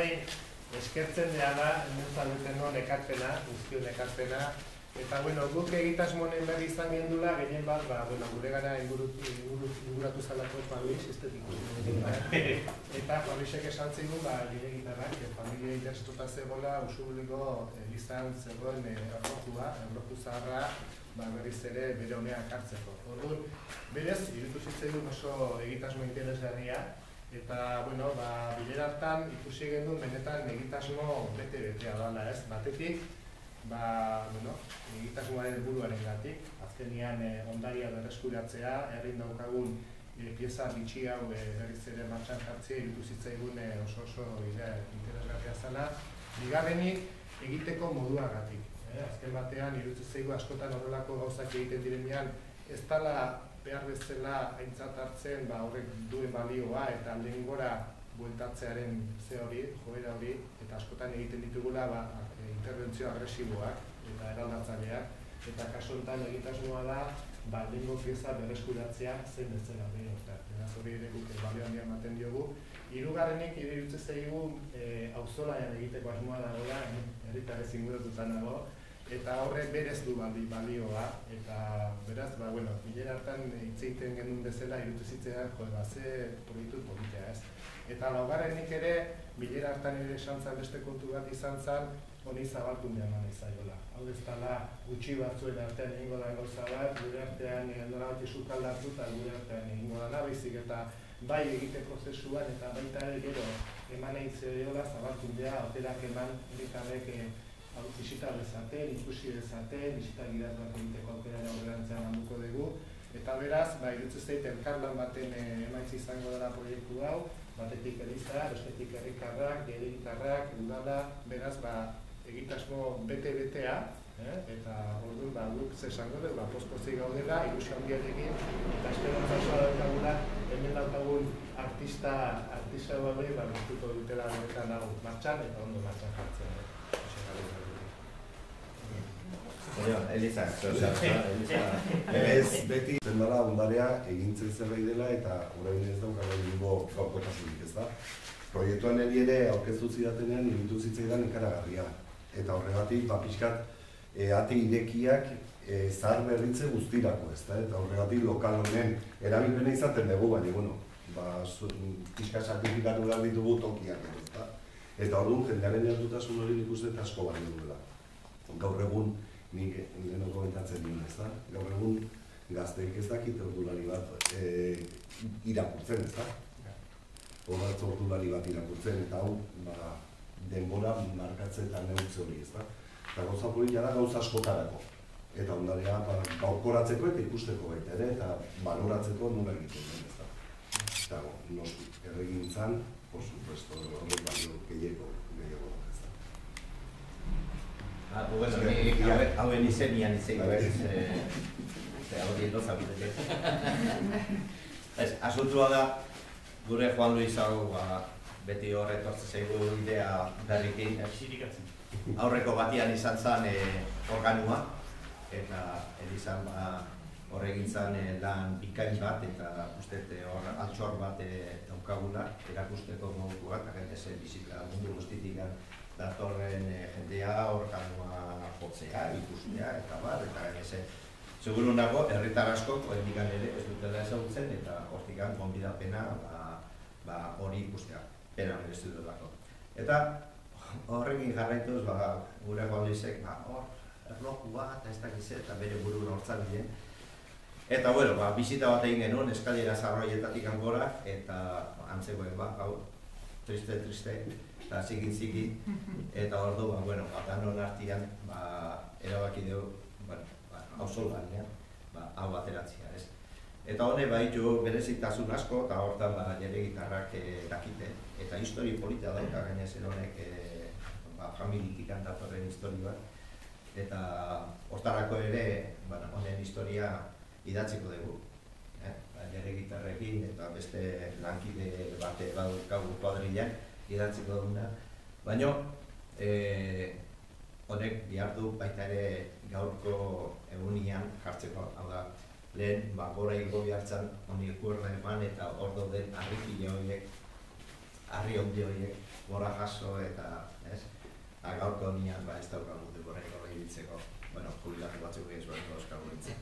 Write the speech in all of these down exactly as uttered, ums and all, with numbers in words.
behin eskertzen dela, hemen zaudeten non ekarpena, guztion ekarpena, eta, bueno, guk egitasmonen berri izan gendula, gehien bat, ba, bueno, gure gara inguratu zalako Fabriz, estetik. Eta Fabrizek esan zigun, ba, gire gitarrak, familia interestuta zegoela, Usurbiliko Elizan zegoen errokua, erroku zaharra, ba, berriz ere bere honea hartzeko. Orduan, berez, irutu zitzaigun oso egitasmo interesgarria, eta, bueno, ba, bilera hartan ikusi gendun benetan egitasmo bete-betea dala, ez? Batetik, ba, bueno, egitasmoaren helburuaren gatik, azkenian ondaria berreskuratzea, herrin daukagun pieza bitxi hau berriz ere martxan jartzea irutu zitzaigun oso oso interesgarria zela. Bigarrenik, egiteko moduagatik. Azken batean, irutu zaigu askotan horrelako gauzak egiten direnean, ez dela behar bezala aintzat hartzen horrek duen balioa eta lehen gora bueltatzearen ze hori, joera hori, eta askotan egiten ditugula interbentzio agresiboak eta eraldatzaileak, eta kasu honetan egitasmoa da lehengo pieza berreskuratzea zein bezala behin horretak. Beraz hori ere guk balio handia ematen diogu. Hirugarrenik iruditzen zaigu auzolanean egiteko asmoa dagoela, herritarrez inguratuta nago, eta horrek berez du balioa, eta beraz, ba, bueno, bilera hartan hitz egiten genuen bezala iruditu zitzean, jo, ba, ze proiektu politea ez. Eta laugarrenik ere, bilera hartan ere esan zan beste kontu bat izan zan, honi zabalkundea eman izaiola. Hau ez dela gutxi batzuen artean egingo da gauza bat, gure artean nola bat isukaldatu eta gure artean egingo da baizik eta bai egite prozesuan eta baita ere gero eman egin zediola zabalkundea, oterak eman herritarrek bisita dezaten, ikusi dezaten, bisita gidatuak egiteko aukera aurrerantzean handuko dugu. Eta beraz, iruditzen zait elkarlan baten emaitza izango dela proiektu hau, batetik Eliza, bestetik herritarrak, herritarrak, udala, beraz, egitasmo bete-betea, eta orduan guk zesango dugu, poz-pozik gaudela, ilusio handiarekin, eta esperantza osoa daukagula, hemen daukagun artista artista hori gustuko dutela honetan hau martxan, eta ondo martxan jartzen. Eliza, ez beti zendala ondarea egintzen zerbait dela eta orain ez daukagu egingo gaurkotasunik, ez da? Proiektuan eri ere aurkeztu zidatenean iruditu zitzaidan ikaragarria. Eta horregatik, pixkat, ate irekiak zahar berritze guztirako, ez da? Eta horregatik lokal honen erabilpena izaten dugu, baina, bueno, pixka sartifikatu behar ditugu tokiak, ez da? Eta orduan, jendearen erdutasun hori nik uste asko balio duela. Gaur egun, nik leheno komentatzen duen, ez da? Gaur egun gazteik ez dakit ordulari bat irakurtzen, ez da? Horatz ordulari bat irakurtzen, eta hau denbora markatzen eta neurtze hori, ez da? Eta gauza politia da gauza askotarako. Eta ondarea gaurkoratzeko eta ikusteko baita ere, eta baloratzeko nola egiten den, ez da? Eta noski, erregintzan, por supuesto, horrek balio gehiago, gehiago, ez da? Hauen izenian izan, hau dien doza biteke. Asuntua da, gure Juan Luis hau beti horretortzen zaigu idea berrikin. Aurreko batian izan zen organua, eta Elizan horregin zen lan bikain bat, eta uste altxor bat daukagula, erakusteko moduko bat, agentese bizitza mundu guztitik datorren jendea, organua jotzea, ikustea, eta bar, eta gainese. Seguru nago, herritar asko, horrendikan ere ez dutela ezagutzen, eta hortikan gonbidapena hori ikustea, pena hori ez dutela. Eta horrekin jarraituz, gure Juanluisek, hor, erlojua, eta ez dakize, eta bere buru nortzak diren. Eta, bueno, bisita bat egin genuen, eskalera zarroietatik angora, eta antzegoen, hau, triste, triste, eta zigin-zigin, eta ordu, bueno, danon artian, erabaki dugu, hau zolanean, hau bateratzea, ez. Eta hone baitu berezitasun asko, eta hortan nire gitarrak dakite, eta histori polita dauka gainezen honek familitik datorren histori bat, eta hortarako ere, honen historia idatziko dugu, nire gitarrekin, eta beste lankide bate badaukagu kuadrilan, idatziko duguna, baina honek bihartu baita ere gaurko egunian jartzeko, hau da, lehen gora ingo bihartzan honi kuerda eman eta hor dauden harrikile horiek harri ondi horiek gora jaso eta, ez? Gaurko nian, ba, ez daukagu denbora gora ibiltzeko. Bueno, jubilatu batzuk ez behar dauzkagu nintzen.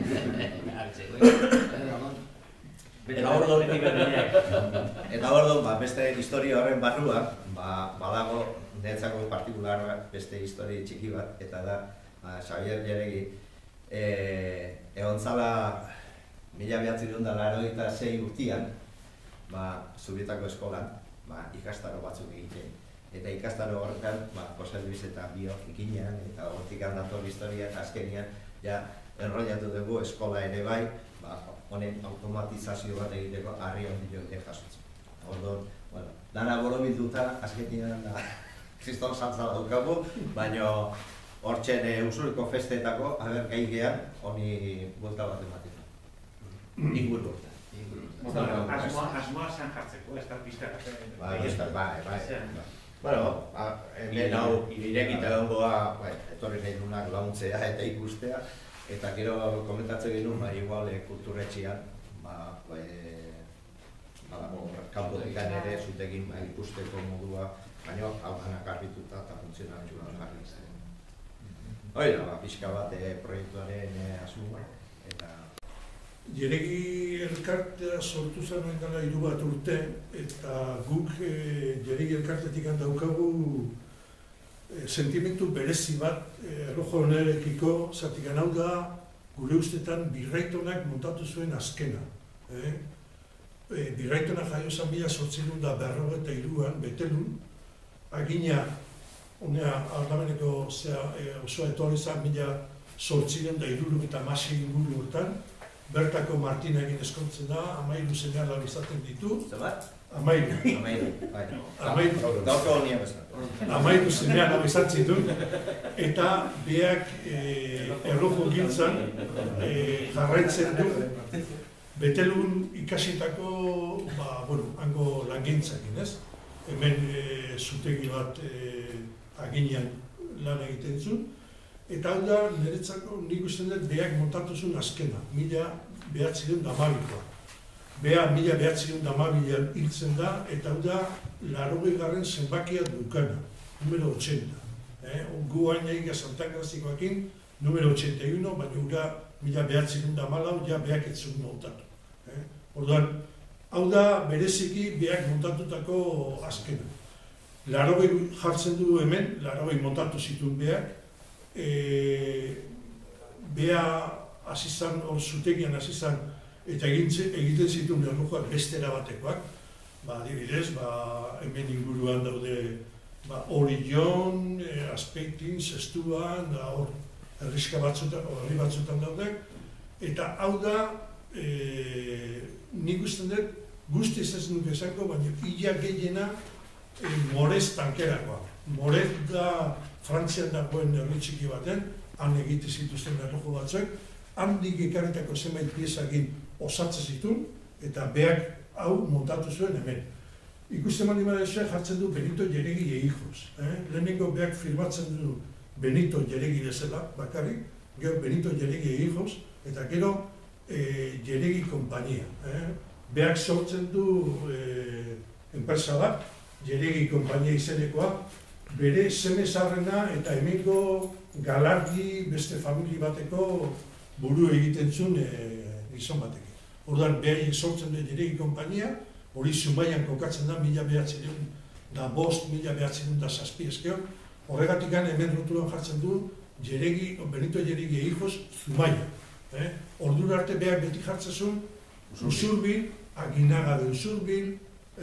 Eta orduan, eta orduan, ba, beste historia horren barruan, ba, badago niretzako partikular beste historia txiki bat, eta da, ba, Xabier Jeregi egon zala mila behatziehun eta laurogeita sei urtean, ba, Zubietako eskolan, ba, ikastaro batzuk egiten. Eta ikastaro horretan, ba, Jose Luis eta bio ikinean, eta hortik handator historia, eta azkenian, ja, enrollatu dugu eskola ere bai, ba, honen automatizazio bat egiteko harri handi joite jasotzen. Orduan, bueno, dana borobilduta, azkenian, da, kriston saltza daukagu, baina hortzen usuriko festetako, haber gai gehan, honi buelta bat ematen. Inguru urte. Asmoa zan jartzeko, ez da pizka jartzen. Bai, ez da, bai, bai. Bueno, hemen hau irekita egongoa, etorri nahi dunak launtzea eta ikustea, eta gero komentatzen genuen, ba, igual kulturetxean, ba, kanpotik ere zutekin ikusteko modua, baina hau ganak arbituta eta funtzionamentua jarri izan. Oira, ba, pixka bat proiektuaren asmoa, eta... Jeregi elkartea sortu zen dela hiru bat urte, eta guk Jeregi elkartetik daukagu sentimentu berezi bat erlojo honerekiko, zatik hau da gure ustetan Birraitonak montatu zuen azkena. Birraitona jaio zen mila zortziehun eta berrogeita hiruan, Betelun, agina, honea aldameneko osoa etorri zen mila zortziehun eta hirurogeita hamasei inguru hortan, bertako Martinekin eskontzen da, amairu seme-alab izaten ditu. Zebat? Amairu. Amairu, bai. Amairu. Dauka honien bezala. Amairu seme-alab izatzen du, eta beak erloju giltzan jarraitzen du. Betelun ikasitako, bueno, hango langintzakin, ez? Hemen zutegi bat aginean lan egiten zuen. Eta hau da, niretzako nik usten dut beak montatu zuen azkena, mila behatziehun eta hamabikoa. Bea mila behatziehun eta hamabian hiltzen da, eta hau da, laurogei garren zenbakia dukana, numero ochenta. Gu hain egin Santagrazikoakin, numero ochenta y uno, baina ura mila behatziehun eta hamalau, ja beak ez zuen montatu. Orduan, hau da, bereziki beak montatutako azkena. Laurogei jartzen du hemen, laurogei montatu zituen beak, Bea azizan, hor zutegian azizan, eta egiten zituen erlojuak bestera batekoak. Adibidez, hemen inguruan daude Orion, Azpeitin, Zestuan, hor herriska batzutan daude. Eta hau da, nik usten dut, guztiz ez nuke esango, baina illa gehiena Morez tankerakoa. Morez da Frantzian dagoen herri txiki baten, han egite zituzten erloju batzuek, handik ekarritako zenbait piezakin osatzen zituen, eta beak hau montatu zuen hemen. Ikusten mani badezue jartzen du Benito Jeregi e hijos. Lehenengo beak firmatzen du Benito Jeregi bezala, bakarrik, gero Benito Jeregi e hijos, eta gero Jeregi kompainia. Beak sortzen du enpresa bat, Jeregi kompainia izenekoa, bere seme zaharrena eta hemengo Galardi beste famili bateko buru egiten zuen gizon batekin. Orduan, behar sortzen du Jeregi kompainia, hori Zumaian kokatzen da mila behatziehun da bost, mila behatziehun da zazpi ezkeo. Horregatik hemen roturan jartzen du Benito Jeregi e hijos Zumaia. Ordura arte behar beti jartzen zuen Usurbil, Aginaga de Usurbil,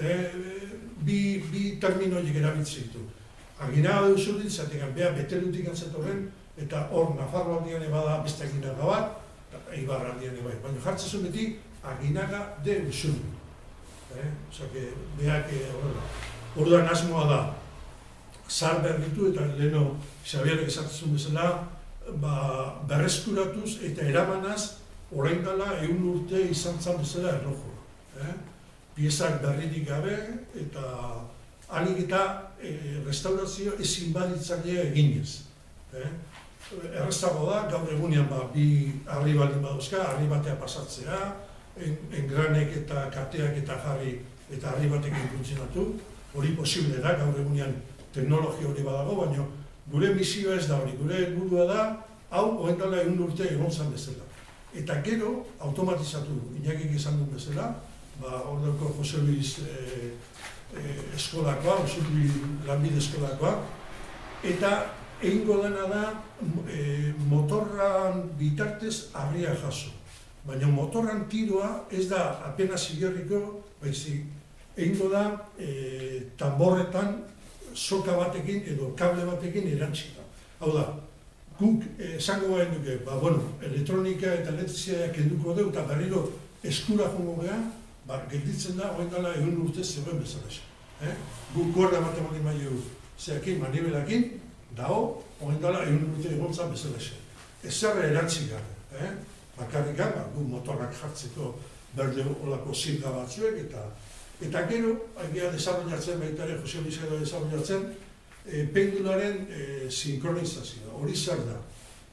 bi termino horiek erabiltzen ditu. Aginaga de Usurbil, zatekan behar Betelutik antzetorren, eta hor Nafarro aldian bada beste Aginaga bat, Eibar aldian bai. Baina jartzen zuen beti Aginaga de Usurbil. Osake, behak horrela. Orduan asmoa da, zahar behar ditu eta leheno Xabierrek esatzen bezala, berreskuratuz eta eramanaz orain dela ehun urte izan zan bezala erloju. Piezak berririk gabe eta alik eta restaurazio ezin baditzailea eginez. Errazago da, gaur egunean bi harri baldin badozka, harri batea pasatzea, engranek eta kateak eta jarri eta harri batekin funtzionatu, hori posible da, gaur egunean teknologia hori badago, baina gure misioa ez da hori, gure helburua da, hau oendala egun urte egon zan bezala. Eta gero, automatizatu du, Iñakik esan duen bezala, ba, hor dauko Jose Luis eh, eh, eskolakoa, Jose Luis lanbide eskolakoa, eta egingo dena da e, motorran bitartez harria jaso. Baina motorran tiroa ez da apenas igerriko, baizik, egingo da e, tamborretan soka batekin edo kable batekin erantzita. Hau da, guk esango gain duke, ba, bueno, elektronika eta elektrizia kenduko dugu eta berriro eskura jongo geha, ba, gelditzen da, oen dela egun urtez zegoen bezala. Eh? Guk gorda matematik maio zeakin, manibelakin, dago, oen dela egun urte egontzan bezala. Ez zerra erantzik gara. Eh? Bakarrik gara, gu motorrak jartzeko berde olako zirga batzuek, eta eta gero, agia desarrollatzen, baita ere, Jose Luis edo desarrollatzen, e, pendularen e, sinkronizazioa, hori zer da.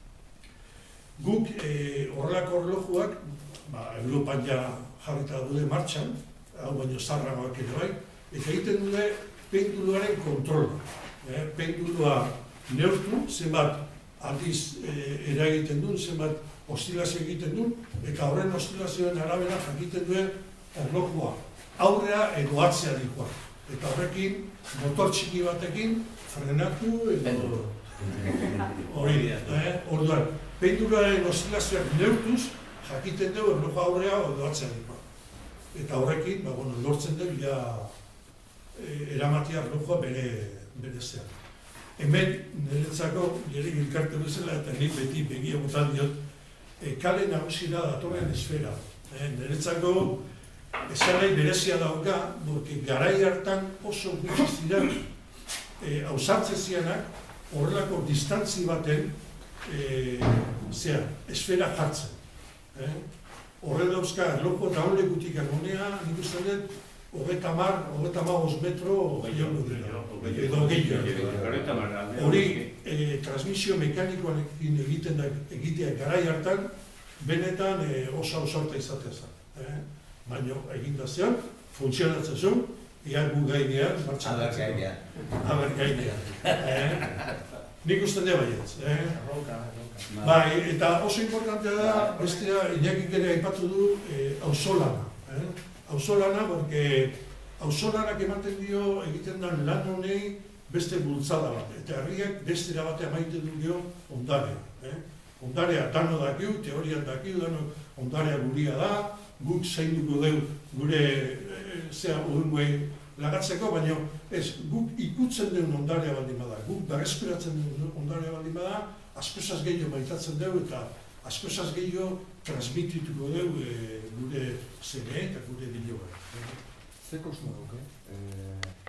Guk horrelako orlojuak, ba, Europan ja jarrita dude martxan, hau baino zarragoak ere bai, eta egiten dude pendularen kontrola. E, pendulua neurtu, zenbat aldiz e, eragiten duen, zenbat ostilazio egiten duen, eta horren ostilazioen arabera jakiten duen erlojua. Aurrea edo atzea dikoa. Eta horrekin, motor txiki batekin, frenatu edo... Hori da, eh? Orduan, pendularen ostilazioak neurtuz, jakiten dugu erlojua aurrea edo atzea dikoa. Eta horrekin, ba, bueno, lortzen dugu, ja, e, eramatia erlojua bere, bere zean. Hemen, niretzako, nire gilkarte bezala, eta nire beti begia botan diot, e, kale nagusira datorren esfera. E, niretzako, esanai berezia dauka, porque garai hartan oso gutxi ziren e, ausartze zianak horrelako distantzi baten e, zera, esfera jartzen. Eh? Horre dauzka, erloko daulekutik agonea, nik uste dut, hogeta mar, hogeta maoz metro, gehiago dira, edo gehiago. Hori, e, transmisio mekanikoanekin egiten da, egitea garai hartan, benetan e, oso ausarta izatea zen. Eh? Baina egin da zean, funtzionatzen zuen, ia gu gainean, martxan Aber gainean. Aber gainean. Eh? Nik uste dira baietz. Eh? Bai, eta oso importantea da, bestea, Iñakik ere aipatu du, eh, auzolana. Eh? Auzolana, porque auzolanak ematen dio egiten den lan honei beste bultzada bat. Eta herriak bestera batea maite du dio ondarea. Eh? Ondarea dano dakiu, teorian dakiu, dano ondarea guria da, guk zainduko dugu gure e, zea urrungoei lagatzeko, baina ez, guk ikutzen duen ondarea baldin bada, guk berreskuratzen duen ondarea baldin bada, askozaz gehiago baitatzen dugu eta askozaz gehiago transmitituko dugu e, gure zene eta gure biloa. Ze kosmo duke?